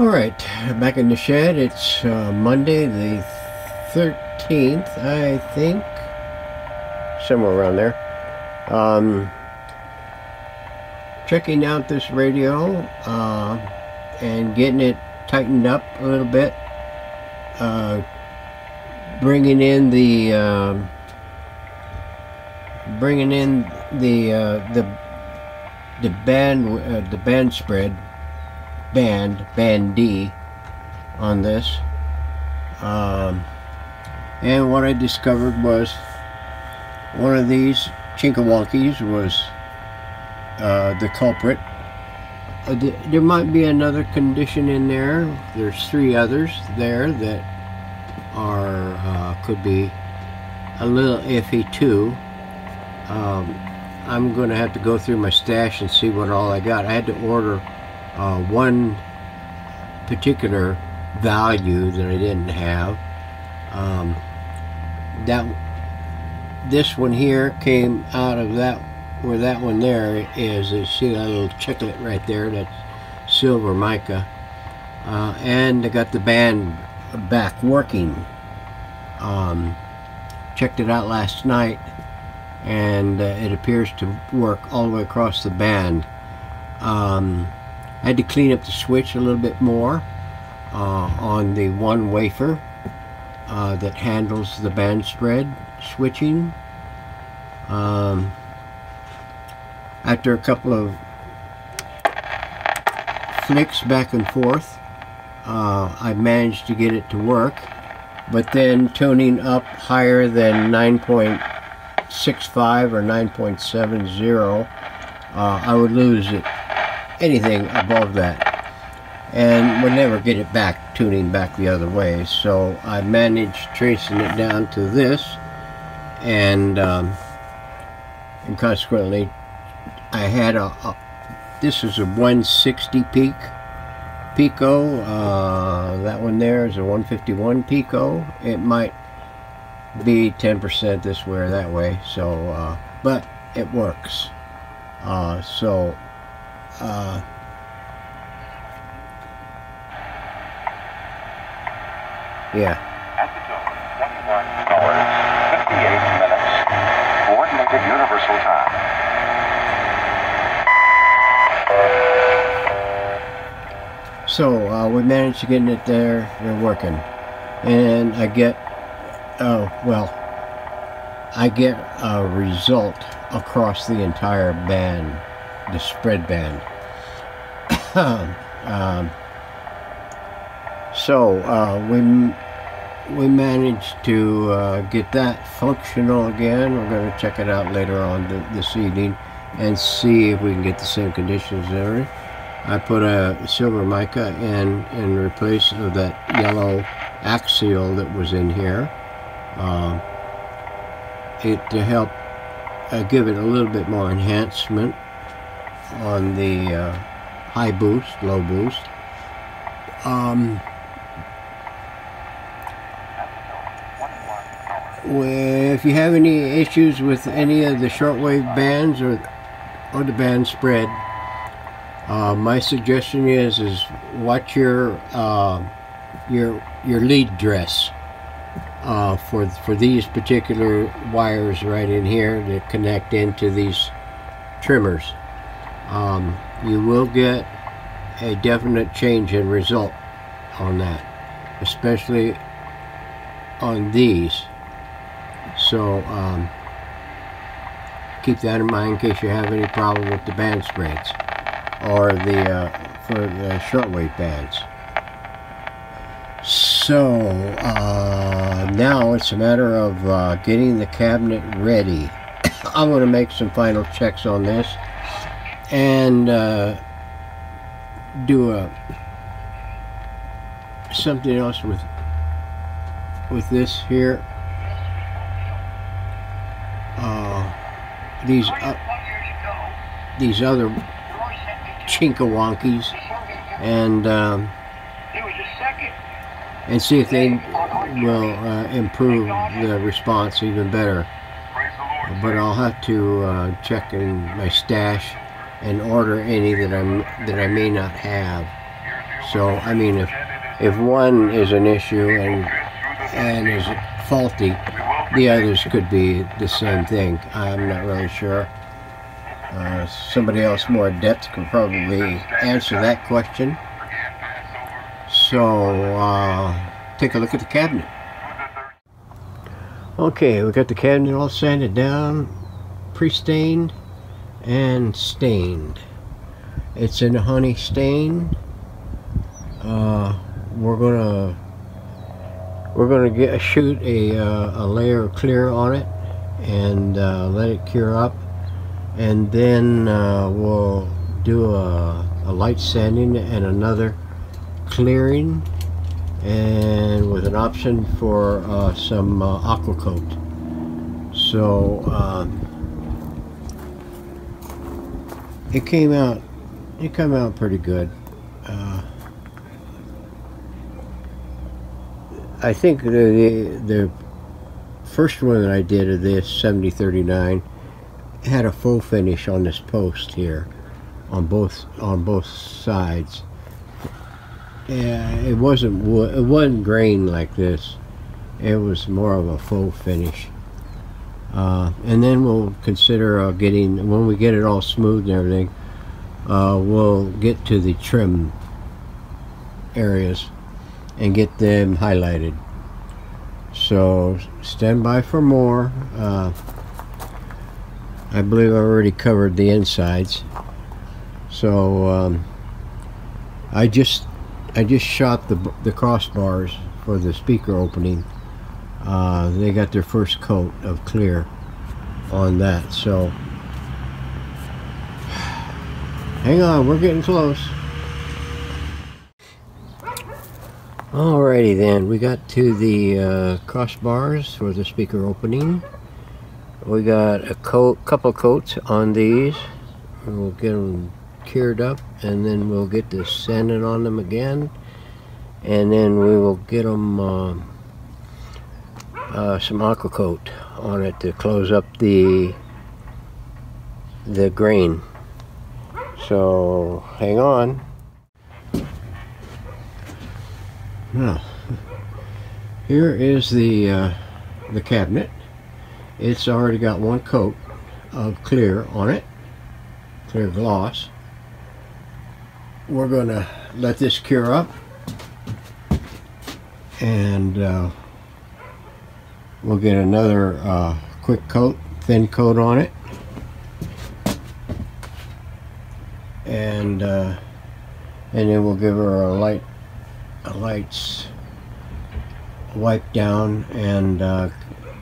Alright, back in the shed. It's Monday the 13th, I think. Somewhere around there. Checking out this radio and getting it tightened up a little bit. Bringing in the band spread. Band D on this, and what I discovered was one of these chinkawonkies was the culprit. There might be another condition in there. There's three others there that are could be a little iffy too. I'm gonna have to go through my stash and see what all I got. I had to order one particular value that I didn't have. This one here came out of that, where that one there is. You see that little chiclet right there? That's silver mica, and I got the band back working. Checked it out last night, and it appears to work all the way across the band. I had to clean up the switch a little bit more on the one wafer that handles the band spread switching. After a couple of flicks back and forth, I managed to get it to work, but then tuning up higher than 9.65 or 9.70, I would lose it. Anything above that, and would never get it back, tuning back the other way. So I managed tracing it down to this, and consequently I had this is a 160 pico. That one there is a 151 pico. It might be 10% this way or that way, so but it works. Yeah. At the tone, 21 hours, 58 minutes. Coordinated Universal Time. So we managed to get it there. They're working, and I get I get a result across the entire band, the spread band. We managed to get that functional again. We're going to check it out later on this evening and see if we can get the same conditions there. I put a silver mica in replace of that yellow axial that was in here. To help give it a little bit more enhancement on the high boost, low boost. If you have any issues with any of the shortwave bands or the band spread, my suggestion is watch your lead dress for these particular wires right in here that connect into these trimmers. You will get a definite change in result on that, especially on these. So keep that in mind in case you have any problem with the band spreads or for the shortwave bands. So now it's a matter of getting the cabinet ready. I'm going to make some final checks on this and do something else with this here. These other chinkawonkies, and see if they will improve the response even better. But I'll have to check in my stash and order any that I may not have. So I mean, if one is an issue and is faulty, the others could be the same thing. I'm not really sure. Somebody else more adept could probably answer that question. So take a look at the cabinet. Okay, we got the cabinet all sanded down, pre-stained and stained. It's in a honey stain. We're gonna shoot a layer of clear on it and let it cure up, and then we'll do a light sanding and another clearing, and with an option for some aqua coat. So it came out pretty good. I think the first one that I did of this 7039 had a faux finish on this post here on both sides. Yeah, it wasn't grain like this. It was more of a faux finish. And then we'll consider when we get it all smooth and everything, we'll get to the trim areas and get them highlighted. So stand by for more. I believe I already covered the insides. So I just shot the crossbars for the speaker opening. They got their first coat of clear on that. So hang on, we're getting close. Alrighty then, we got to the crossbars for the speaker opening. We got a couple coats on these. We'll get them cured up, and then we'll get the sanding on them again, and then we will get them some aqua coat on it to close up the grain. So hang on. Now, here is the cabinet. It's already got one coat of clear on it, clear gloss. We're going to let this cure up, and we'll get another quick coat, thin coat on it, and then we'll give her a light wipe down, and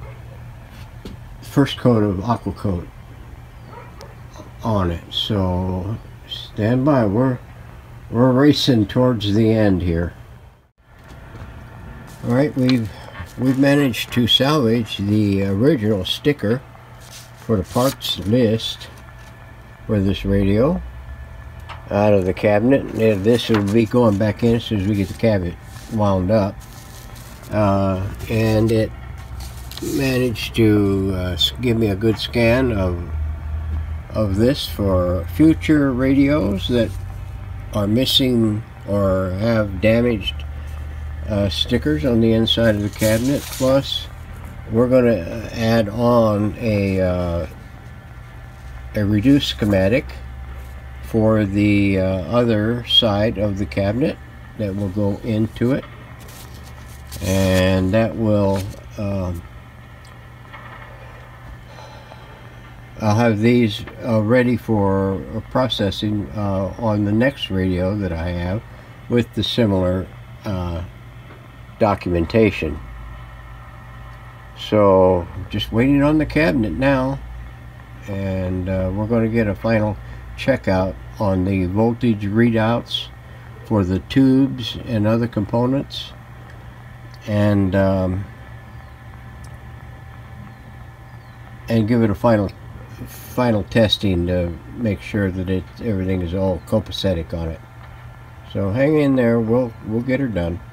first coat of aqua coat on it. So stand by, we're racing towards the end here. All right, we've managed to salvage the original sticker for the parts list for this radio out of the cabinet. And this will be going back in as soon as we get the cabinet wound up, and it managed to give me a good scan of this for future radios that are missing or have damaged stickers on the inside of the cabinet. Plus, we're going to add on a reduced schematic for the other side of the cabinet that will go into it, and that will I'll have these ready for processing on the next radio that I have with the similar documentation. So just waiting on the cabinet now, and we're going to get a final checkout on the voltage readouts for the tubes and other components, and give it a final testing to make sure that everything is all copacetic on it. So hang in there, we'll get her done.